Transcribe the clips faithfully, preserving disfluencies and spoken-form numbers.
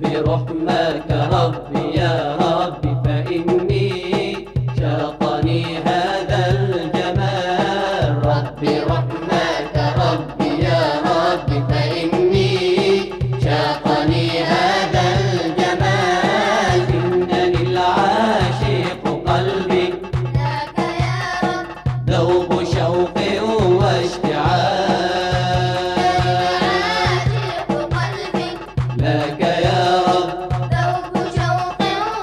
برحمك ربي يا ربي فإني شاقني هذا الجمال. ربي رحمك ربي يا ربي فإني شاقني هذا الجمال. إنني العاشق قلبي لك يا رب ذوب شوق واشتعال. لك يا رب ذوب شوق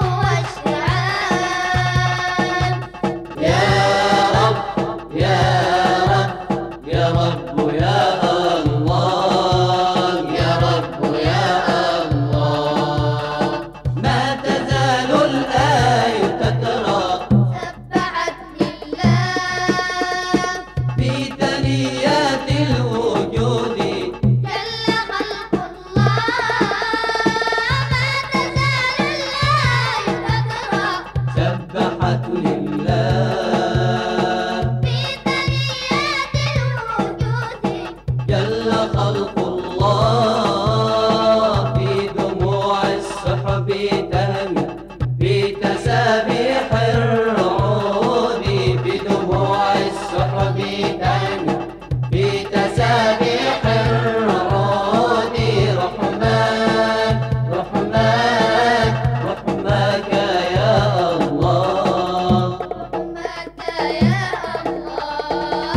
واشتعال. يا رب يا رب يا رب يا الله يا رب يا الله. ما تزال الآية تترى سبحت لله في ثنيات الوجود. جل خلق الله. ما تزال الآية تترى سبحت لله في ثنيات الوجود. جل خلق الله. في دموع السحب تهمي في تسابيح الرعود. في دموع السحب تهمي في تسابيح الرعود. رحمن رحمن رحمك يا الله. رحمك يا الله.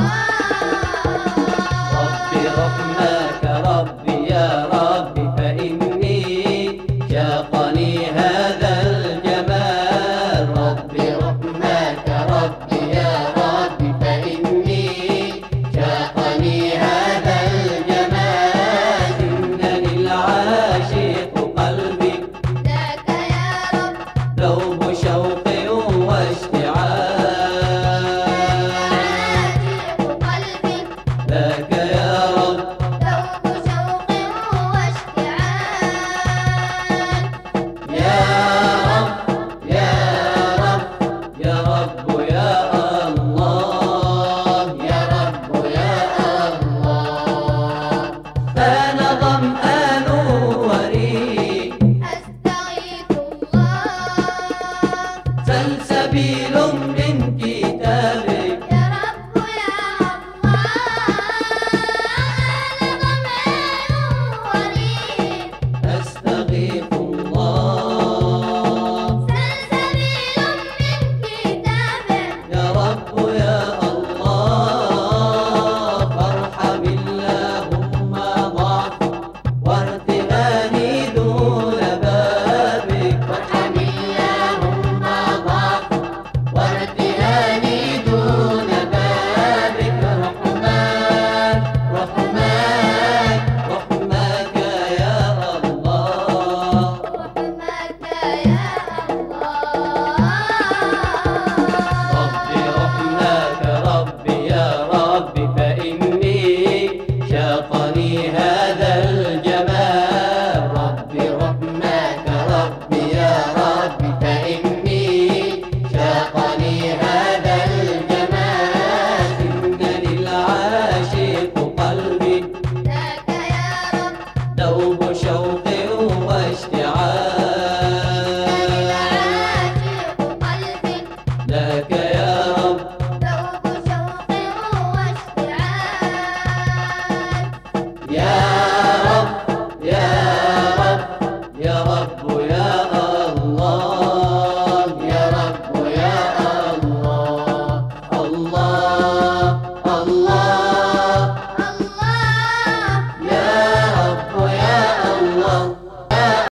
ربي رحمك ربي يا ربي فإني شاقني هذا الجمال. ربي رحمك ربي يا ربي فإني شاقني هذا الجمال. إنني العاشق قلبي لك يا رب ذوب شوق واشتعال. عاشق قلبي لك يا رب ذوب شوق واشتعال. يا رب يا رب يا رب يا الله يا رب يا الله. أنا ظمآن وريد أستغيث الله. سلسبيل من كتابك. يا رب يا الله. أنا ظمآن وريد أستغيث الله. سلسبيل من كتابك. يا رب يا الله. فارحم اللهم ضعفي وارتهاني دون بابك. فارحم اللهم ضعفي وارتهاني دون بابك. رحمن رحمن رحمك يا الله. رحمك يا الله. ربي رحمك ربي يا ربي فإني شاقني هذا الجمال. ربي رحمك ربي يا ربي فإني شاقني هذا الجمال. إنني العاشق قلبي لك يا رب ذوب شوق واشتعال. عاشق قلبي لك يا رب ذوب شوق واشتعال. يا رب يا رب يا رب